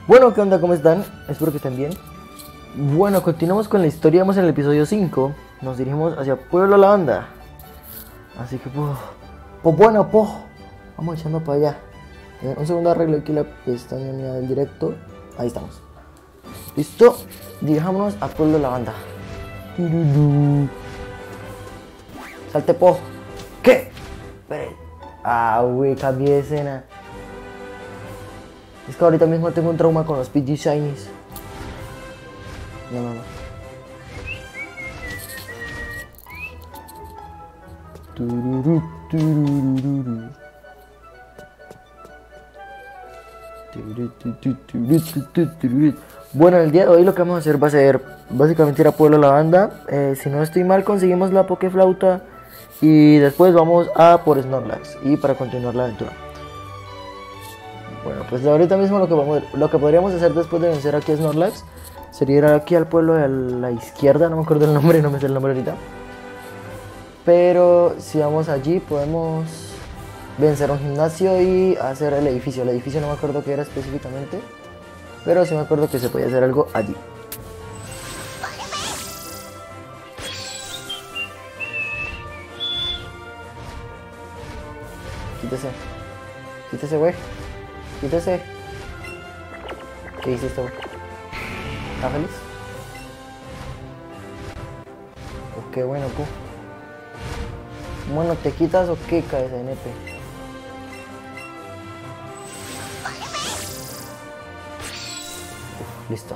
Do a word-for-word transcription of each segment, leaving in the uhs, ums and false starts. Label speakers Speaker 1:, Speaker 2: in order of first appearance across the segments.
Speaker 1: Bueno, ¿qué onda? ¿Cómo están? Espero que estén bien. Bueno, continuamos con la historia. Vamos en el episodio cinco. Nos dirigimos hacia Pueblo Lavanda. Así que, pues, pues bueno, pues, vamos echando para allá. Eh, un segundo, arreglo aquí la pestaña mía del directo. Ahí estamos. ¿Listo? Dirijámonos a Pueblo Lavanda. Salte, po. ¿Qué? Espere. Ah, güey, cambié de escena. Es que ahorita mismo tengo un trauma con los P G Shinies. No, no, no. Tururú, tururú. Tururú, tururú, tururú, tururú. Bueno, el día de hoy lo que vamos a hacer va a ser básicamente ir a Pueblo Lavanda. Eh, si no estoy mal, conseguimos la Pokeflauta. Y después vamos a por Snorlax. Y para continuar la aventura. Bueno, pues ahorita mismo lo que, vamos, lo que podríamos hacer después de vencer aquí a Snorlax sería ir aquí al pueblo de la izquierda. No me acuerdo el nombre, no me sé el nombre ahorita. Pero si vamos allí podemos vencer un gimnasio y hacer el edificio. El edificio no me acuerdo qué era específicamente, pero sí me acuerdo que se podía hacer algo allí. Quítese. Quítese, güey. Quítese. ¿Qué hiciste, güey? ¿Estás feliz? ¿O qué bueno, tú? Bueno, ¿te quitas o qué, cabeza de nepe? Listo.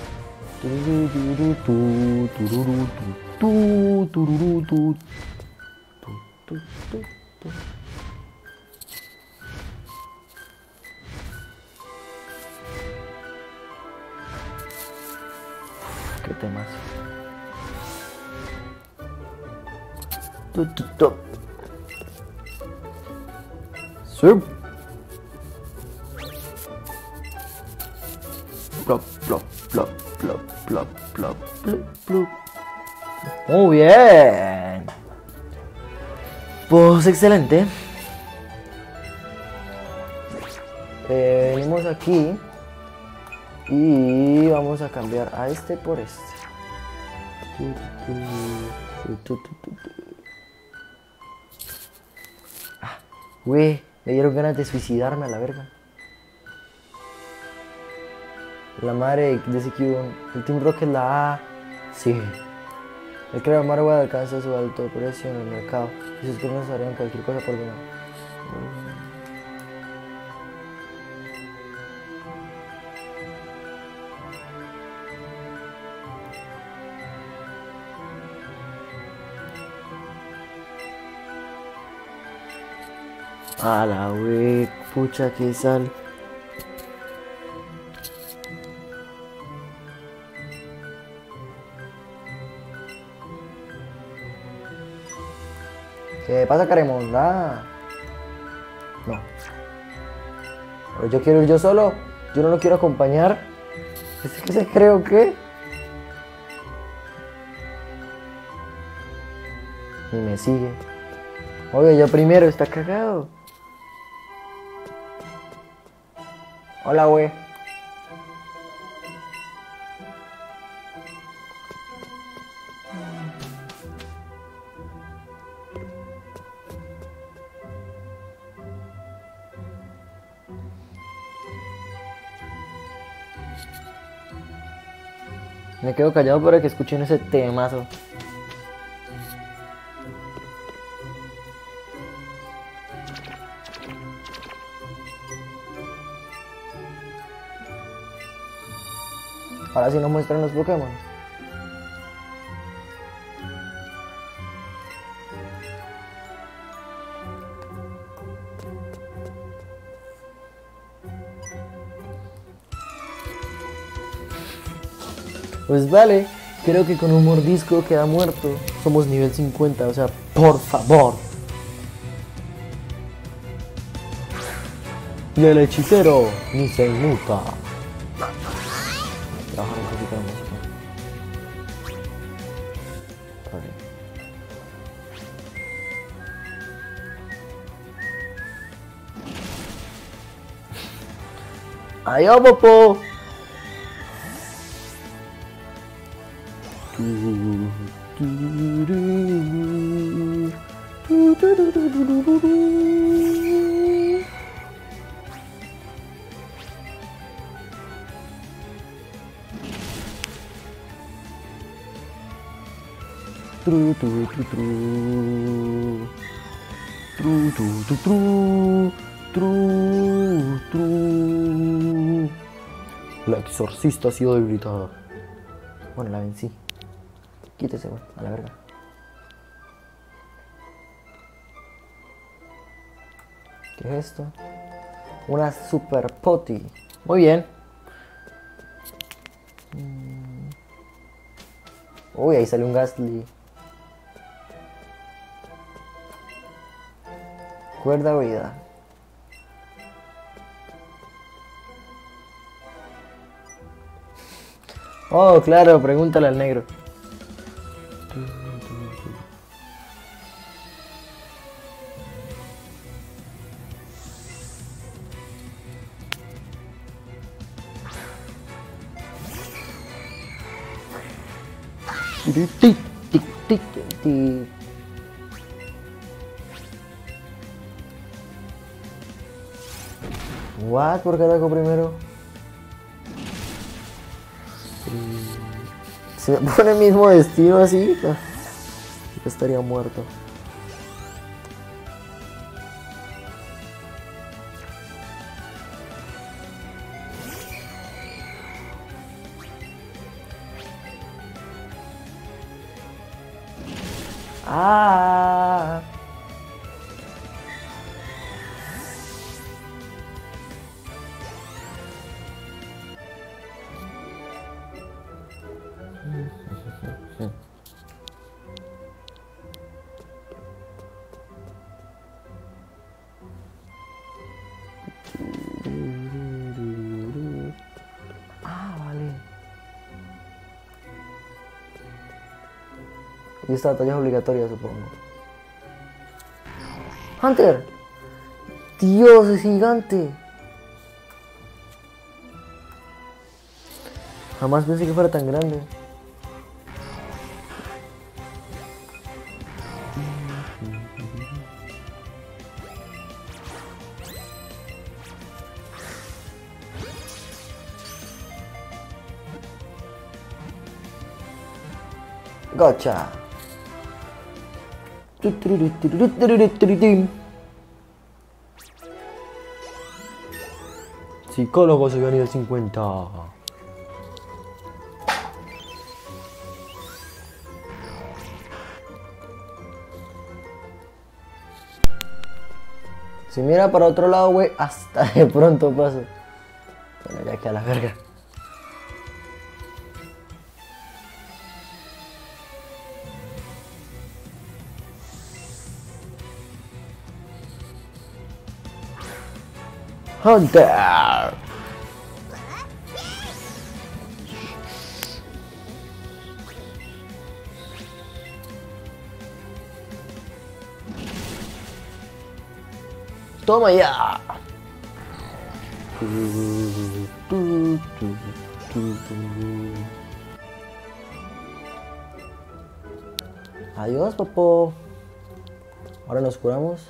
Speaker 1: Qué temas. Sur. Plop, plop, plop, plop, plop, plop, plop, plop. Muy bien. Pues excelente. Eh, venimos aquí y vamos a cambiar a este por este. Ah, güey, me dieron ganas de suicidarme a la verga. La madre de ese Cubone, el Team Rocket, la A. Sí. El creador Marowak alcanza su alto precio en el mercado y sus piernas harían cualquier cosa por dinero. A la wey, pucha que sal. ¿Qué pasa, Caremonda? No. Pero yo quiero ir yo solo. Yo no lo quiero acompañar. ¿Es que se cree o qué? Y me sigue. Oye, yo primero, está cagado. Hola, güey. Me quedo callado para que escuchen ese temazo. Ahora sí nos muestran los Pokémon. Pues vale, creo que con un mordisco queda muerto. Somos nivel cincuenta, o sea, por favor. Y el hechicero ni se inmuta. Trabajar un poquito de música. Vale. ¡Ay, oh, popo! Tru, tru, tru, tru. Tru, tru, tru, tru. Tru, tru. La exorcista ha sido debilitada. Bueno, la vencí. Quítese, güey, a la verga. ¿Qué es esto? Una super poti. Muy bien. Uy, ahí sale un Gastly. Cuerda oída. Oh, claro, pregúntale al negro. Tic, tic, tic, tic, tic. What? ¿Por qué ataco primero? Si me pone el mismo destino así, pues, yo estaría muerto. Ah. Ah, vale. Y esta batalla es obligatoria, supongo. ¡Hunter! ¡Dios, es gigante! Jamás pensé que fuera tan grande. Gotcha. Psicólogo se nivel cincuenta. Si mira para otro lado, güey, hasta de pronto paso. Bueno, ya que a la verga. Hunter. Toma ya. Adiós, Popo. Ahora nos curamos.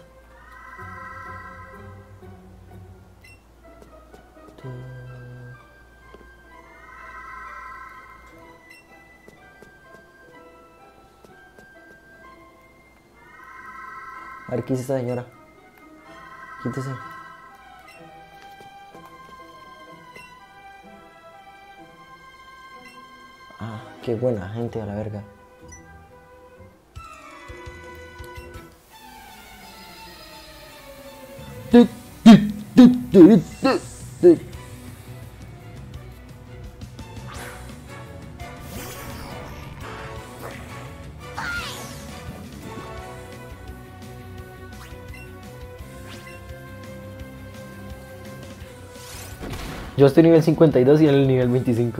Speaker 1: A ver, ¿qué hizo esta señora? Quítese. Ah, qué buena gente, a la verga. Yo estoy nivel cincuenta y dos y él el nivel veinticinco.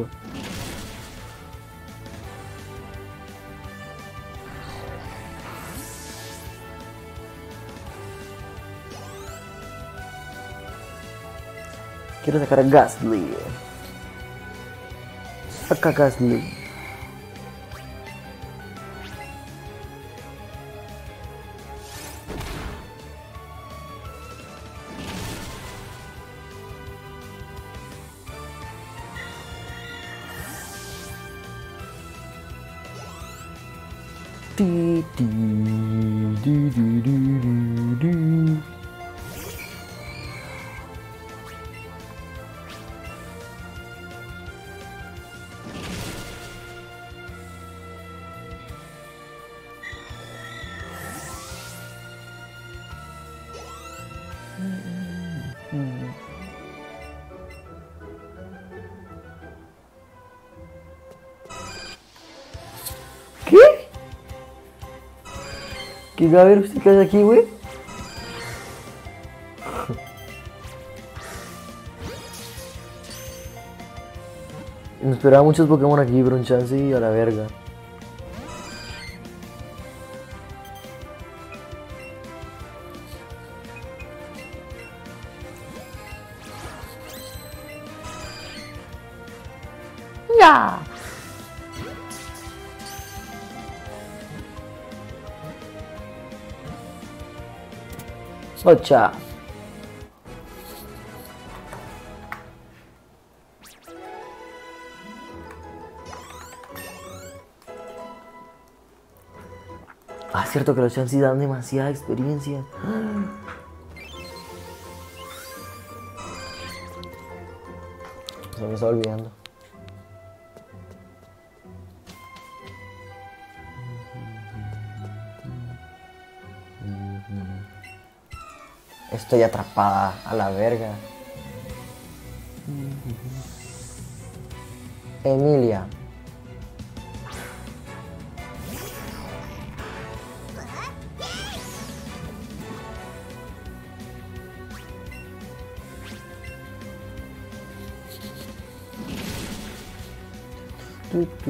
Speaker 1: Quiero sacar a Gastly. Saca Gastly. Ti, ti, di, di, di, di, di. ¿Qué? ¿Qué va a ver usted qué hace aquí, güey? Me esperaba muchos Pokémon aquí, pero un chance y a la verga. ¡Ya! Ocha. Ah, es cierto que los chances dan demasiada experiencia. Se me está olvidando. Estoy atrapada a la verga. Emilia. Tu, tu.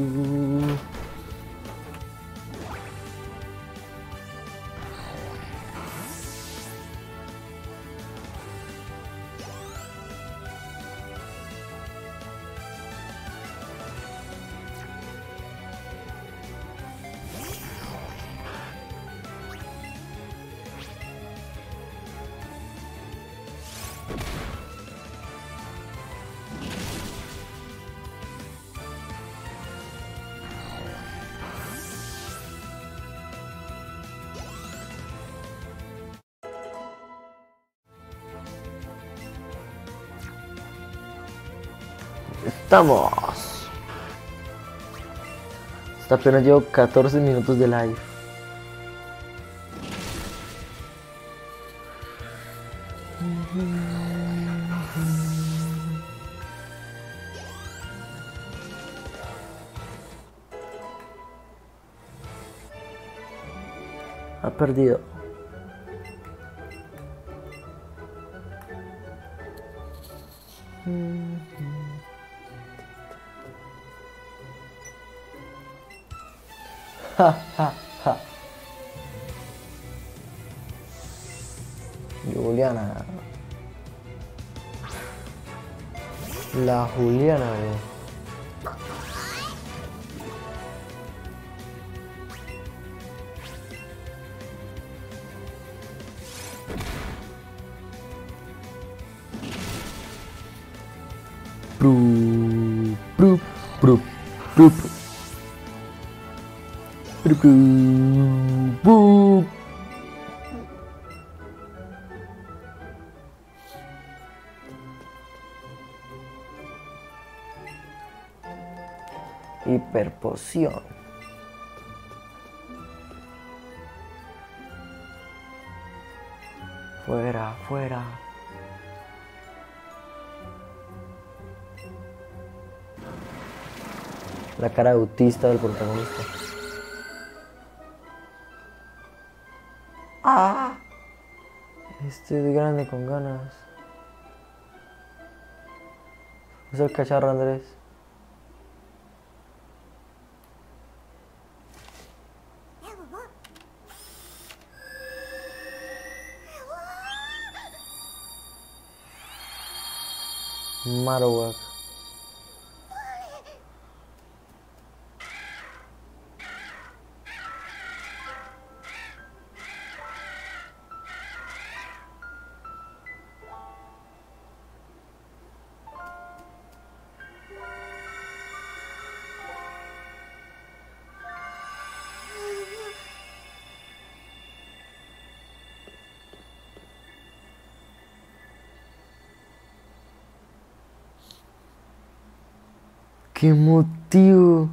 Speaker 1: Estamos. Hasta apenas llevo catorce minutos de live. Ha perdido. Ja, ja, ja. Juliana. La Juliana, güey. Pru, pru, pru, pru, pru. Pru, pru, pru. Hiperpoción. Fuera, fuera. La cara autista del protagonista. ¡Ah! Este es grande con ganas. Es el cacharro Andrés. Marowak. qué motivo.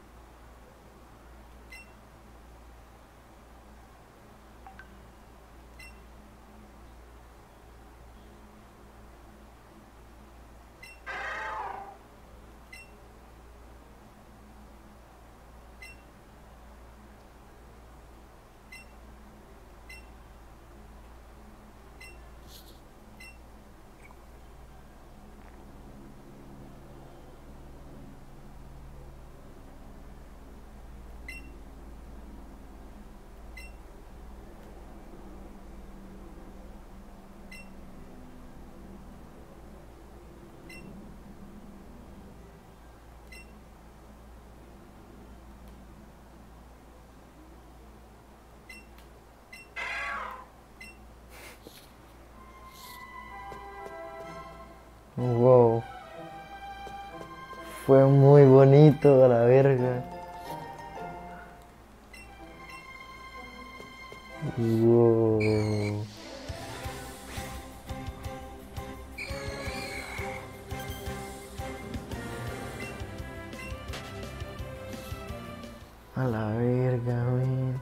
Speaker 1: Wow. Fue muy bonito a la verga. Wow. A la verga, man.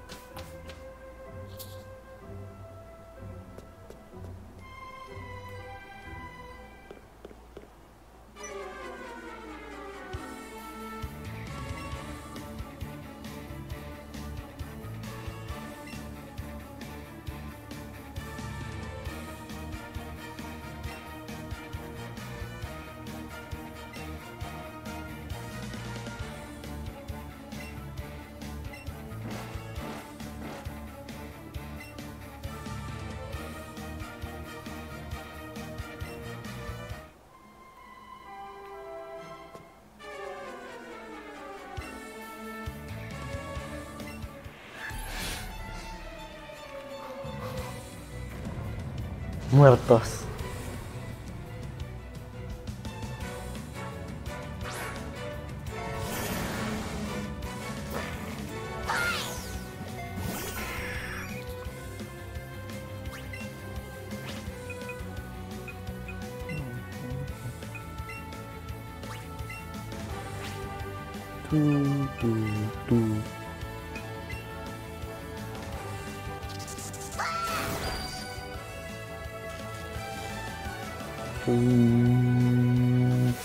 Speaker 1: Muertos. Tu, tu, tu. Mm,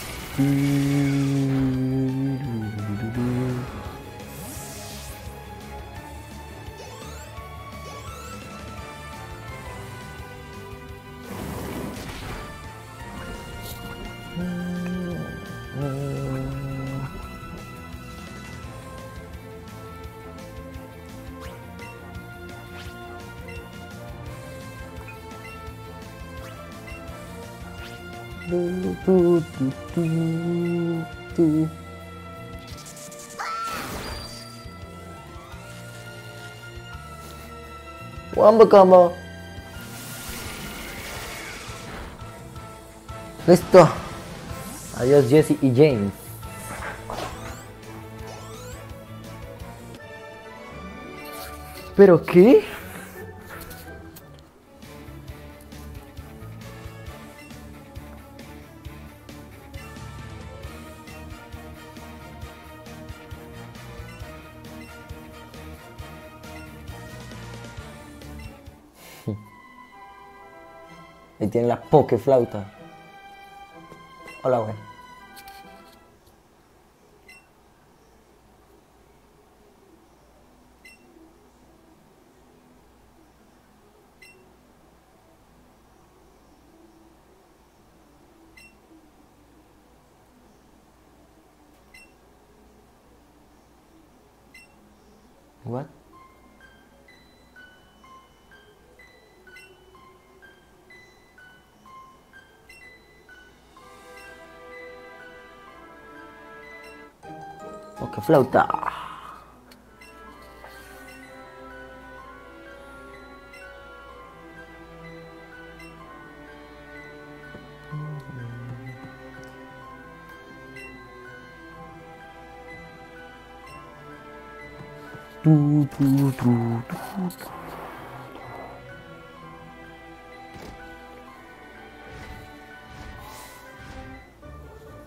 Speaker 1: Tu, tu, tu, tu, tu. Wamba combo. Listo. Adiós Jesse y James. ¿Pero qué? Ahí tiene la Pokeflauta. Hola, güey. What? Pokeflauta. Tu, tu, tu, tu, tu.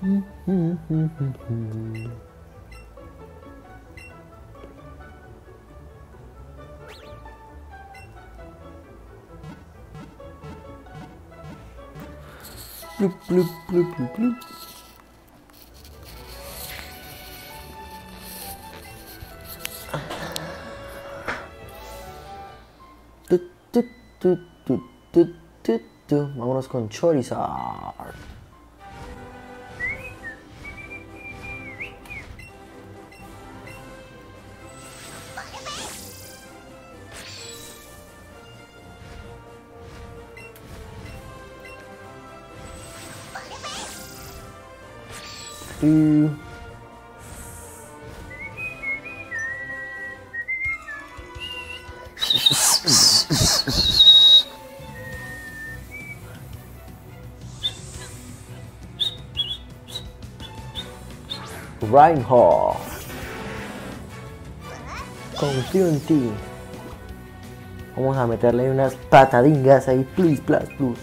Speaker 1: Plup, plup, plup, plup, plup. Tu, tu, tu, tu, tu, tu, tu. Vámonos con Charizard. Y... Reinhardt. Confío en ti. Vamos a meterle unas patadingas ahí. Please, plus, plus.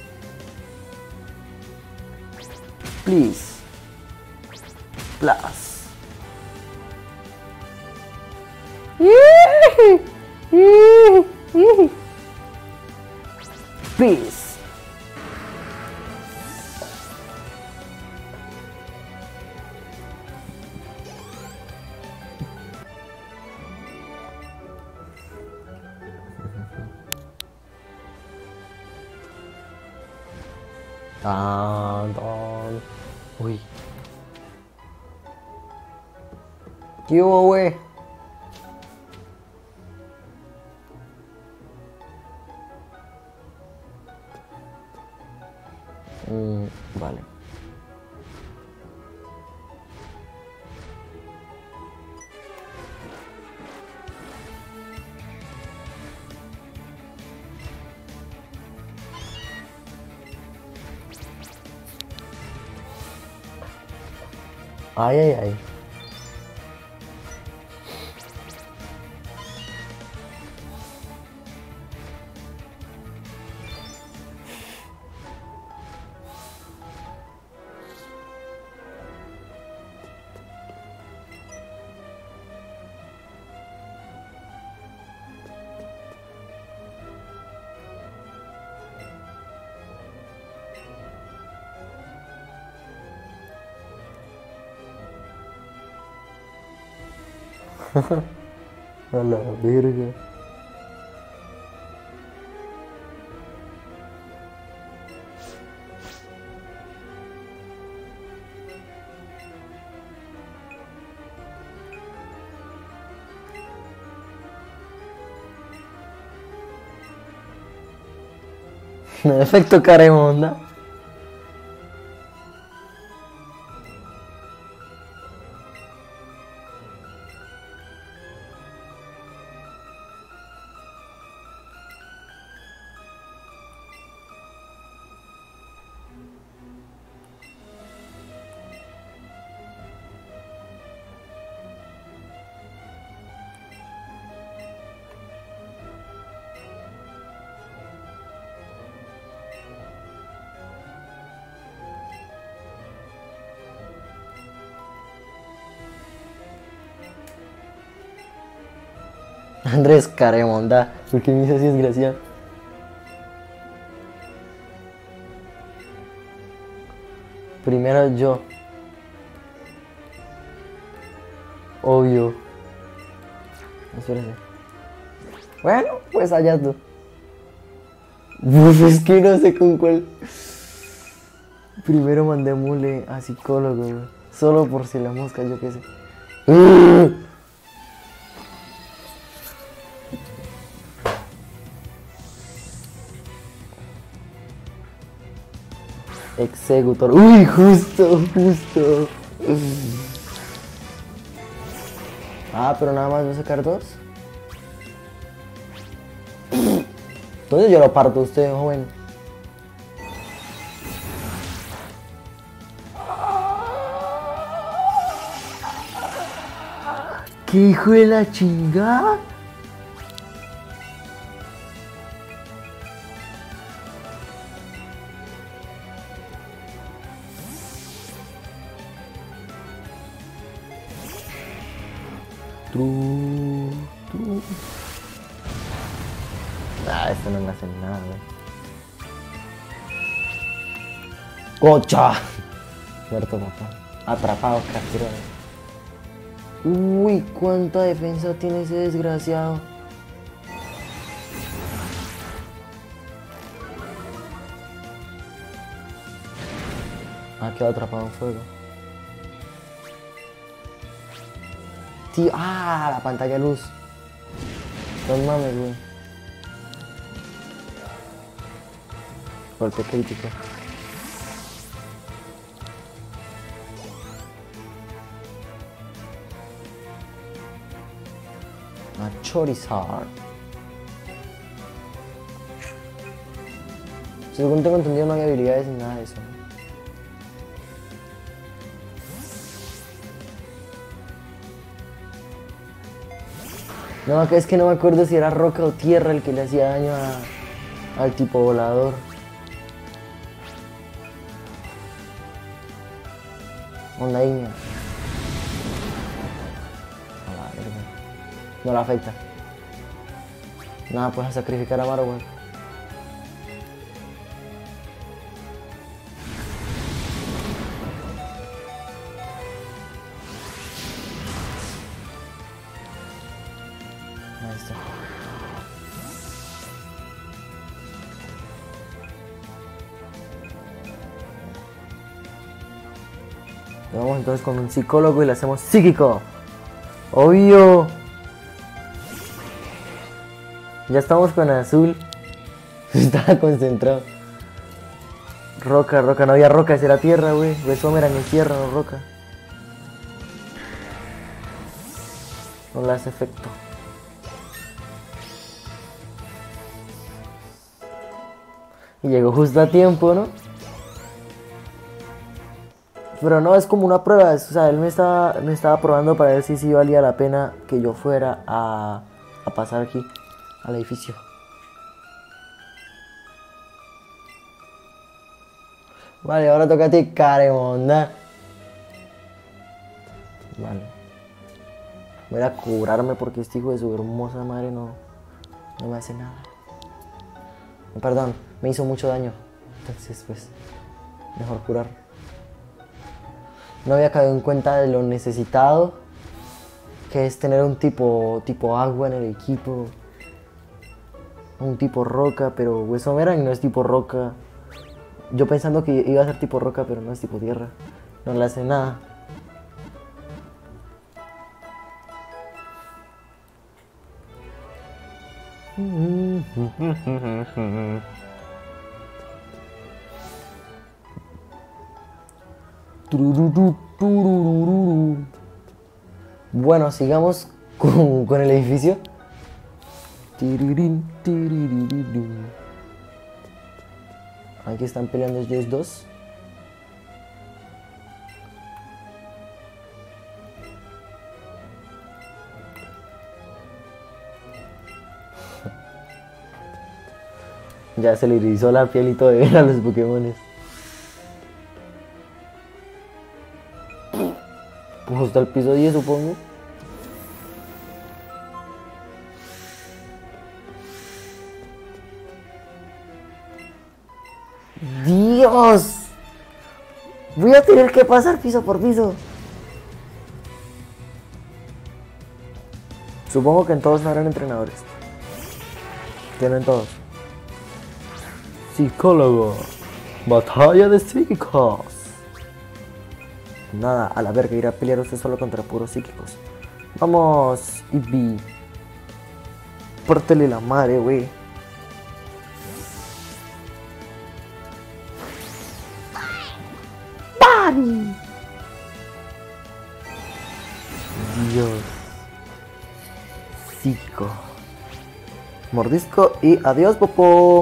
Speaker 1: Please. Plus. Please. Tan, tan. Uy. ¿Qué hubo, güey? Mm, vale. Ay, ay, ay. A la verga. Efecto Caremonda. Andrés Caremonda, ¿por qué me dice así, desgraciado? Primero yo. Obvio. Espérate. Bueno, pues allá tú. Uf, es que no sé con cuál. Primero mandé mule a psicólogo, güey. Solo por si la mosca, yo qué sé. Executor. Uy, justo, justo. Ah, pero nada más voy a sacar dos. Entonces yo lo parto a usted, joven. ¿Qué hijo de la chingada? Tru, tru. Ah, esto no me hace nada, güey. ¡Gocha! Muerto, papá. Atrapado, capturado. Uy, cuánta defensa tiene ese desgraciado. Ah, quedó atrapado en fuego. Tío, ah, la pantalla de luz. No mames, güey. Golpe crítico. A Charizard. Según tengo entendido, no hay habilidades ni nada de eso. No, es que no me acuerdo si era roca o tierra el que le hacía daño a, al tipo volador. Onda ígnea. A la verga. No la afecta. Nada, puedes sacrificar a Marowak. Ahí está. Vamos entonces con un psicólogo y le hacemos psíquico. Obvio. Ya estamos con azul. Estaba concentrado. Roca, roca, no había roca, esa era tierra, güey. Besomeran es tierra, no roca. No le hace efecto. Y llegó justo a tiempo, ¿no? Pero no, es como una prueba, es, o sea, él me estaba, me estaba probando para ver si sí valía la pena que yo fuera a, a pasar aquí, al edificio. Vale, ahora toca a ti, Caremonda. Vale. Voy a curarme porque este hijo de su hermosa madre no, no me hace nada. Perdón, me hizo mucho daño. Entonces, pues, mejor curar. No había caído en cuenta de lo necesitado que es tener un tipo, tipo agua en el equipo. Un tipo roca, pero Besomeran no es tipo roca. Yo pensando que iba a ser tipo roca, pero no es tipo tierra. No le hace nada. Bueno, sigamos con, con el edificio. Aquí están peleando ellos dos. Ya se le erizó la piel y todo de ver a los Pokémones. Pues hasta el piso diez, supongo. ¡Dios! Voy a tener que pasar piso por piso. Supongo que en todos no habrán entrenadores. Que no en todos. Psicólogo. Batalla de psíquicos. Nada, a la verga, ir a pelear usted solo contra puros psíquicos. Vamos, Eevee. Pórtele la madre, güey. ¡Bari! Dios. Psíquico. Mordisco y adiós, Popo.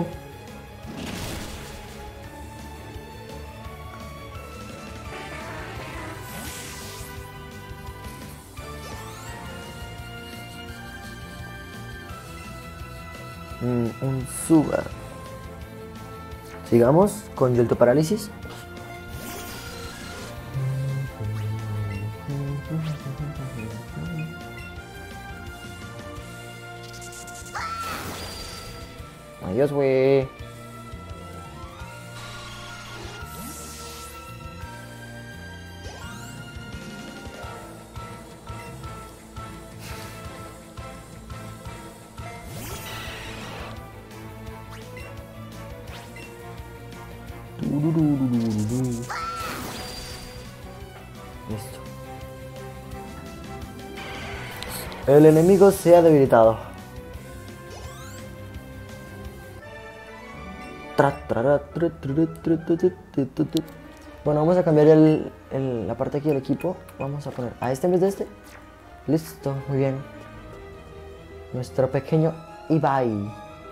Speaker 1: Mm, un Sugar. Sigamos con Yolto Parálisis. Adiós, güey. Listo. El enemigo se ha debilitado. Bueno, vamos a cambiar el, el, la parte aquí del equipo. Vamos a poner a este en vez de este. Listo, muy bien. Nuestro pequeño Ibai.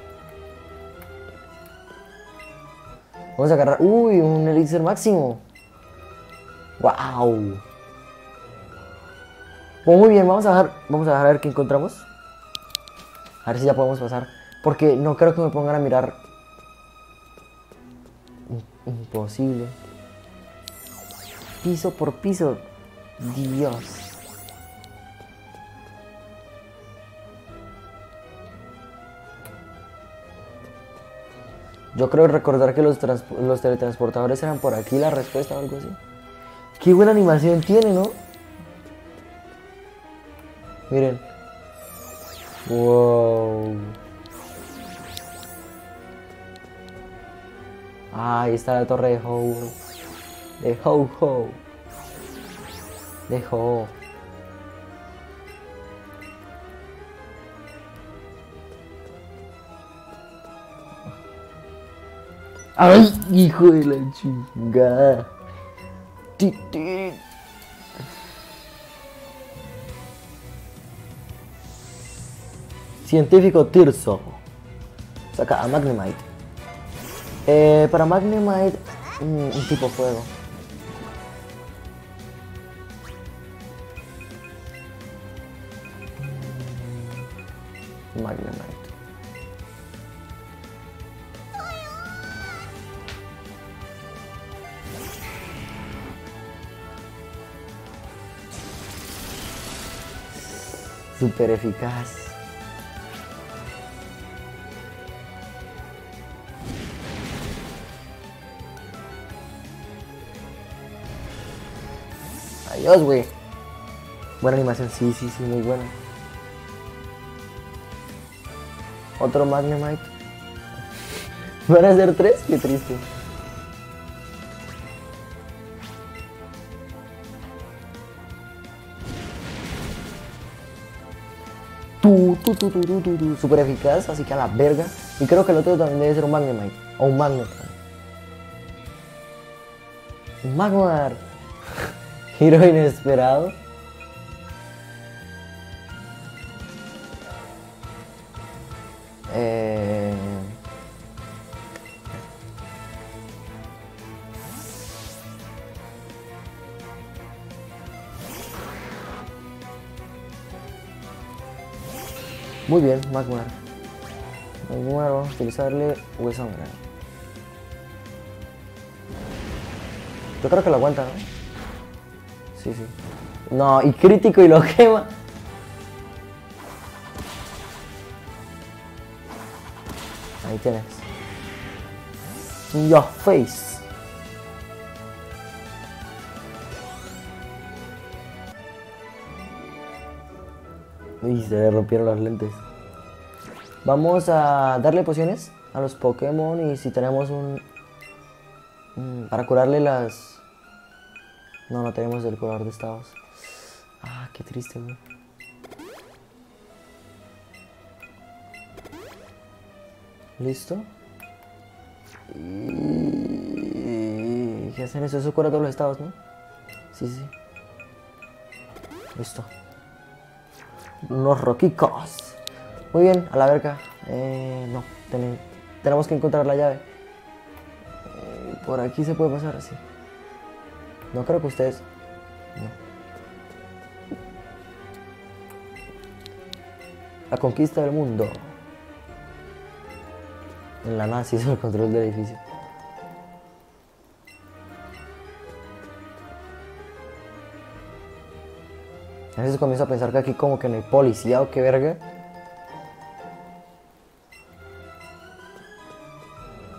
Speaker 1: Vamos a agarrar... Uy, un elixir máximo. Wow. Pues muy bien, vamos a dejar, vamos a dejar a ver qué encontramos. A ver si ya podemos pasar. Porque no creo que me pongan a mirar. Imposible. Piso por piso. Dios. Yo creo recordar que los, los teletransportadores eran por aquí la respuesta o algo así. Qué buena animación tiene, ¿no? Miren. Wow. Ah, ahí está la torre de Ho. De Ho Ho. De Ho. ¡Ay, hijo de la chingada! ¡Titi! Científico Tirso. Saca a Magnemite. Eh, para Magnemite, un, un tipo fuego. Magnemite. Súper eficaz. Adiós, güey. Buena animación, sí, sí, sí, muy buena. Otro Magnemite. ¿Van a ser tres? Qué triste. Tu, tu, tu, tu, tu, tu, tu. Súper eficaz, así que a la verga. Y creo que el otro también debe ser un Magnemite. O un Magnet. Un Magmar. Giro inesperado. Eh... Muy bien, Magmar. Magmar, vamos a utilizarle hueso grande. Yo creo que lo aguanta, ¿no? Sí, sí. No, y crítico y lo quema. Ahí tienes. In your face. Uy, se le rompieron los lentes. Vamos a darle pociones a los Pokémon y si tenemos un... un para curarle las... No, no tenemos el curador de estados. Ah, qué triste, güey. Listo. Y... ¿Qué hacen eso? Eso cura todos los estados, ¿no? Sí, sí. Listo. Unos roquicos. Muy bien, a la verga. Eh, no, ten... tenemos que encontrar la llave. Eh, por aquí se puede pasar así. No creo que ustedes... No. La conquista del mundo. En la NASA hizo el control del edificio. A veces comienzo a pensar que aquí como que no hay policía o qué verga.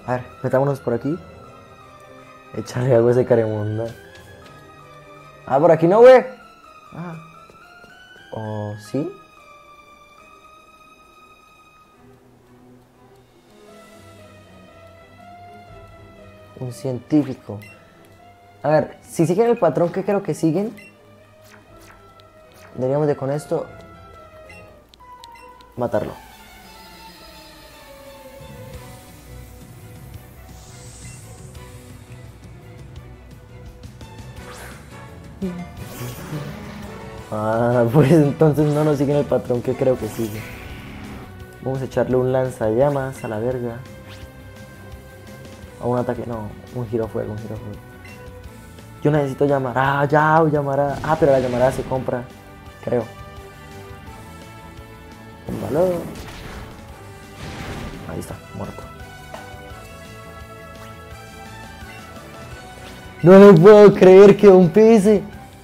Speaker 1: A ver, metámonos por aquí. Échale agua a ese caremunda. Ah, por aquí no, güey. Ah. ¿O sí? Un científico. A ver, si siguen el patrón que creo que siguen, deberíamos de con esto matarlo. Ah, pues entonces no nos siguen el patrón que creo que sigue. Vamos a echarle un lanzallamas a la verga. A un ataque, no, un girofuego, un girofuego. Yo necesito llamar. Ah, ya, llamará. Ah, pero la llamará se compra, creo. Un valor. Ahí está, muerto. No me puedo creer que un P S.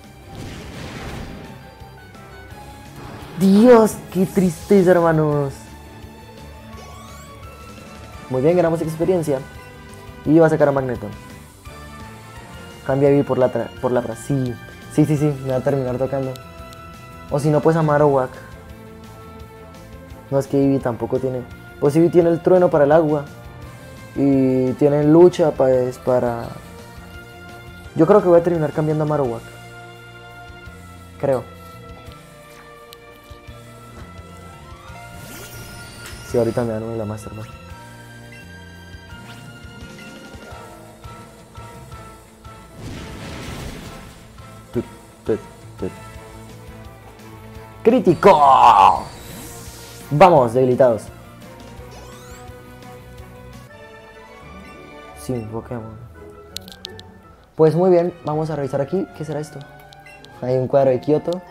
Speaker 1: Dios, qué tristeza, hermanos. Muy bien, ganamos experiencia. Y va a sacar a Magneton. Cambia Eevee por la por la sí. Sí, sí, sí, me va a terminar tocando. O si no, pues a Marowak. No, es que Eevee tampoco tiene. Pues Eevee tiene el trueno para el agua. Y tiene lucha pues para. Yo creo que voy a terminar cambiando a Marowak. Creo. Sí, ahorita me dan una la Master Ball. Tut, tut, tut. ¡Crítico! Vamos, debilitados. Sin Pokémon. Pues muy bien, vamos a revisar aquí. ¿Qué será esto? Hay un cuadro de Kioto.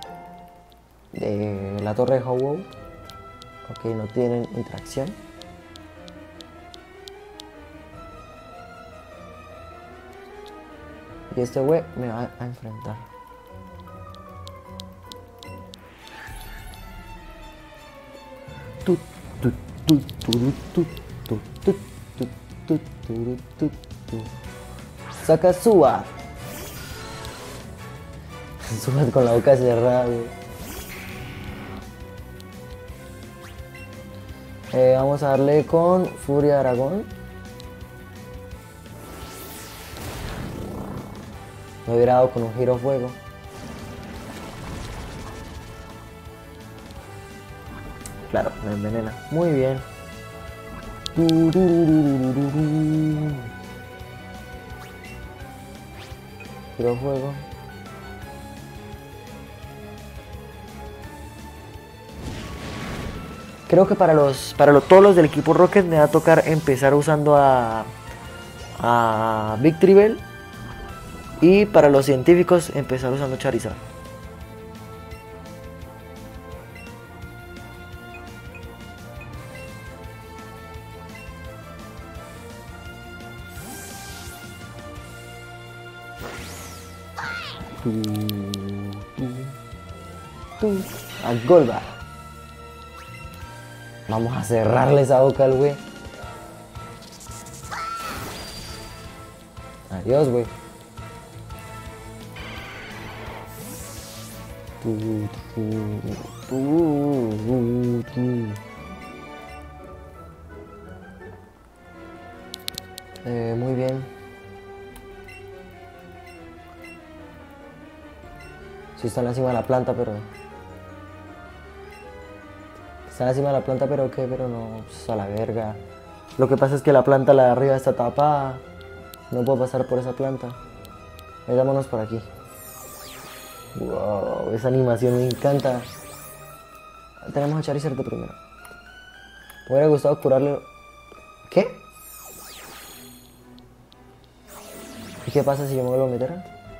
Speaker 1: De la torre de Ho-Oh. Ok, no tienen interacción. Y este güey me va a enfrentar. Tut, tut, tut, tut, tut, tut, tut, tut, tut, tut, tut, tut. Saca Suar. Suar con la boca cerrada, güey. Eh, vamos a darle con Furia Dragón. Me hubiera dado con un giro fuego. Claro, me envenena. Muy bien. Giro fuego. Creo que para los para los, todos los del equipo Rocket me va a tocar empezar usando a, a Victory Bell. Y para los científicos empezar usando Charizard. A Golba. Vamos a cerrarle esa boca al güey. Adiós, güey. Eh, muy bien. Sí están encima de la planta, pero... Están encima de la planta, pero ¿qué? Pero no, pues a la verga. Lo que pasa es que la planta, la de arriba, está tapada. No puedo pasar por esa planta. Vámonos por aquí. Wow, esa animación me encanta. Tenemos a Charizard de primero. Me hubiera gustado curarle... ¿Qué? ¿Y qué pasa si yo me vuelvo a meter?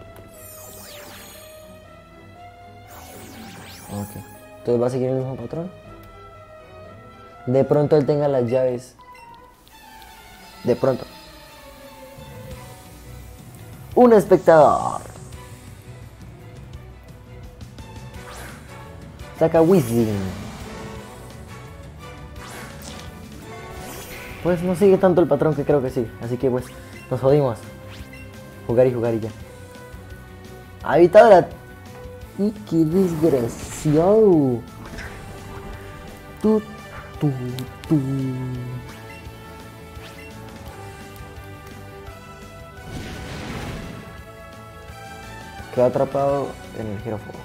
Speaker 1: Ok. Entonces va a seguir el mismo patrón. De pronto él tenga las llaves. De pronto. Un espectador. Saca Weezing. Pues no sigue tanto el patrón que creo que sí. Así que pues nos jodimos. Jugar y jugar y ya. Habitadora. Y qué desgraciado. Tu, tu, tu. Quedó atrapado en el girófono.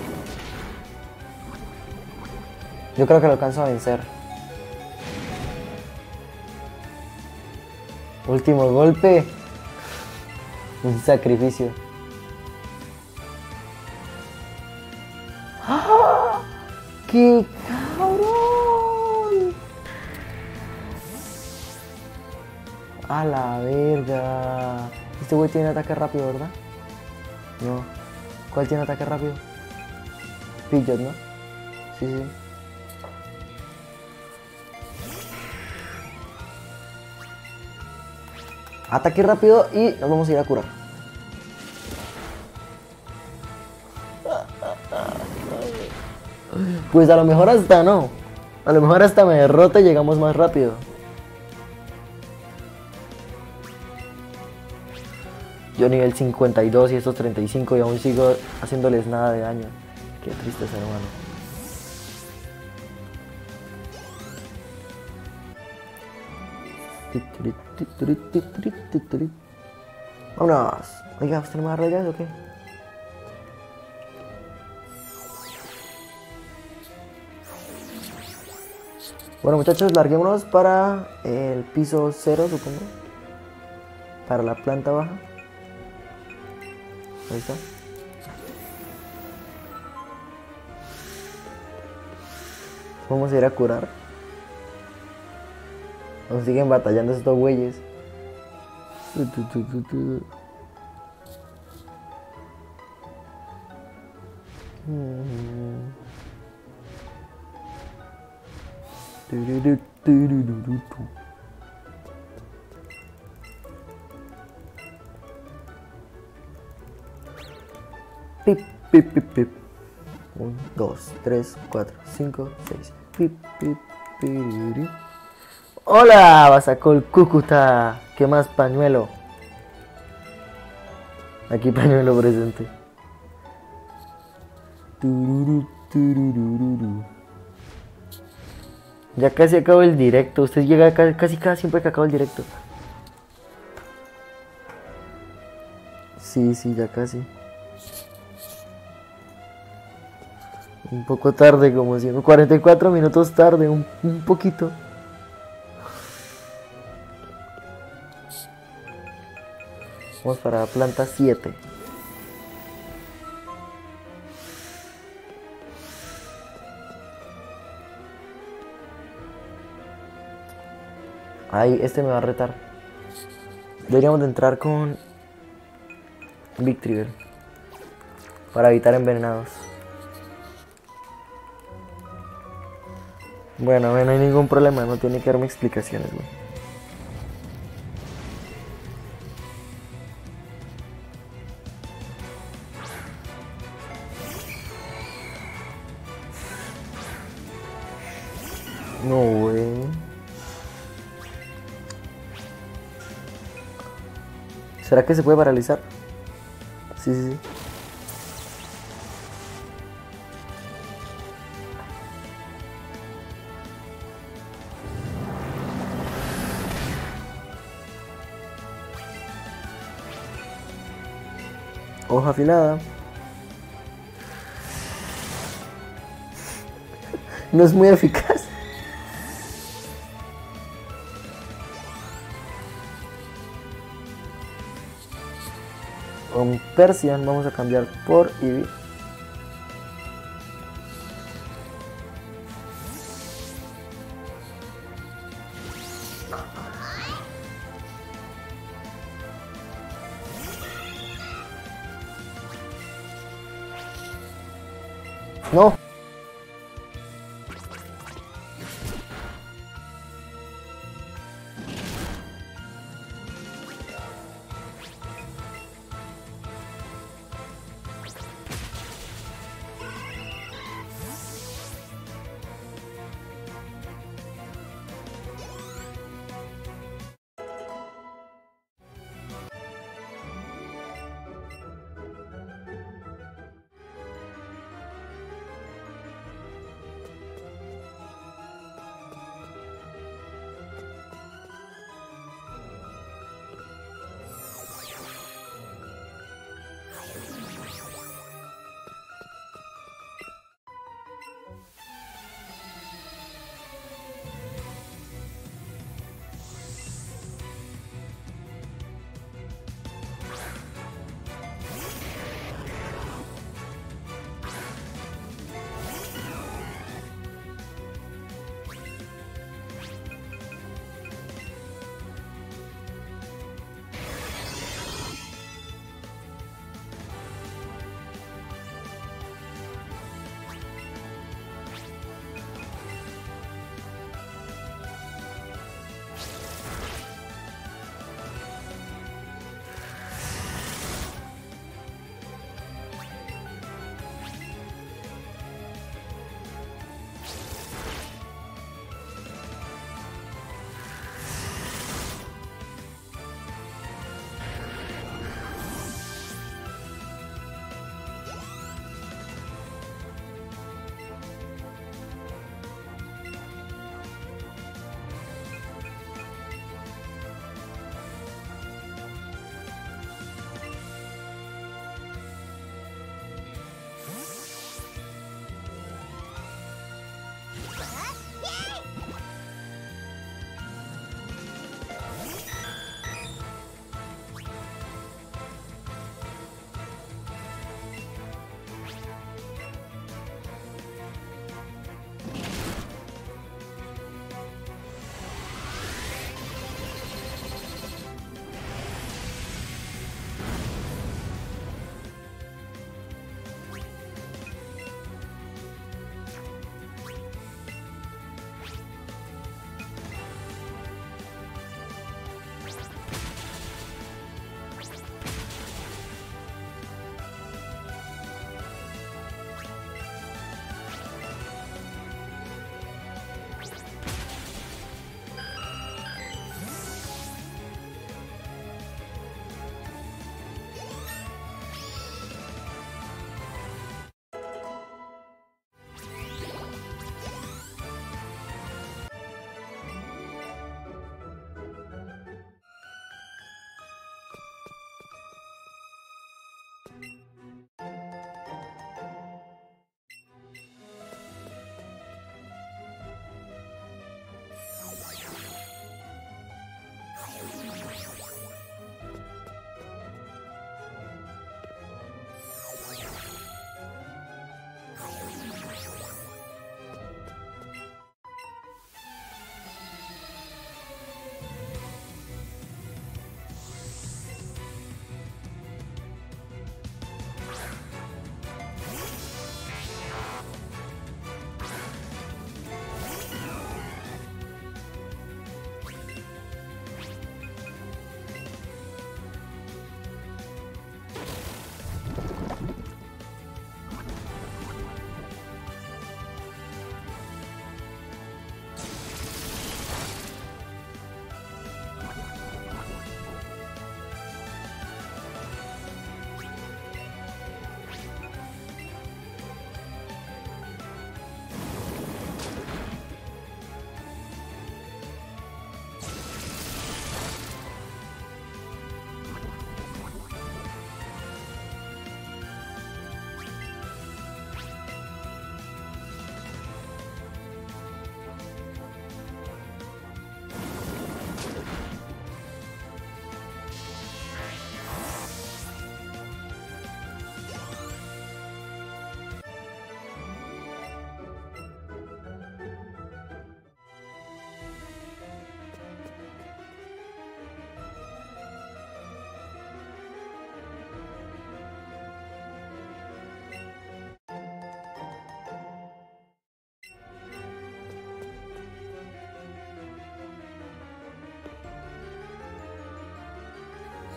Speaker 1: Yo creo que lo alcanzo a vencer. Último golpe. Un sacrificio. ¡Ah! ¡Qué cabrón! A la verga. Este güey tiene ataque rápido, ¿verdad? No. ¿Cuál tiene ataque rápido? Pidgeot, ¿no? Sí, sí. Ataque rápido y nos vamos a ir a curar. Pues a lo mejor hasta no. A lo mejor hasta me derrota y llegamos más rápido. Yo nivel cincuenta y dos y estos treinta y cinco y aún sigo haciéndoles nada de daño. Qué tristeza, hermano. Vámonos. Oiga, ¿usted no me va a rayar o qué? Bueno, muchachos, larguémonos para el piso cero, supongo. Para la planta baja. Ahí está. Vamos a ir a curar. Nos siguen batallando estos güeyes. Pip, pip, pip, pip. uno, dos, tres, cuatro, cinco, seis. Pip, pip, piriri. Hola, Basacol Cúcuta. ¿Qué más, pañuelo? Aquí pañuelo presente. Tururu, turururu. Ya casi acabo el directo. Usted llega casi, casi cada siempre que acabo el directo. Sí, sí, ya casi. Un poco tarde, como si cuarenta y cuatro minutos tarde, un, un poquito. Vamos para la planta siete. Ahí, este me va a retar. Deberíamos de entrar con Victreebel para evitar envenenados. Bueno, no hay ningún problema, no tiene que darme explicaciones, güey. No, güey. ¿Será que se puede paralizar? Sí, sí, sí. Hoja afilada. No es muy eficaz. Con Persian vamos a cambiar por Eevee. No.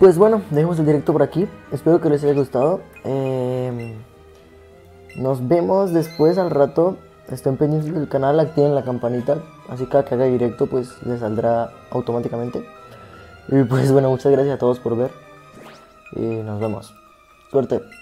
Speaker 1: pues bueno, dejemos el directo por aquí. Espero que les haya gustado. Eh, nos vemos después al rato. Estén pendientes del canal, activen la campanita. Así que cada que haga directo pues les saldrá automáticamente. Y pues bueno, muchas gracias a todos por ver. Y nos vemos. Suerte.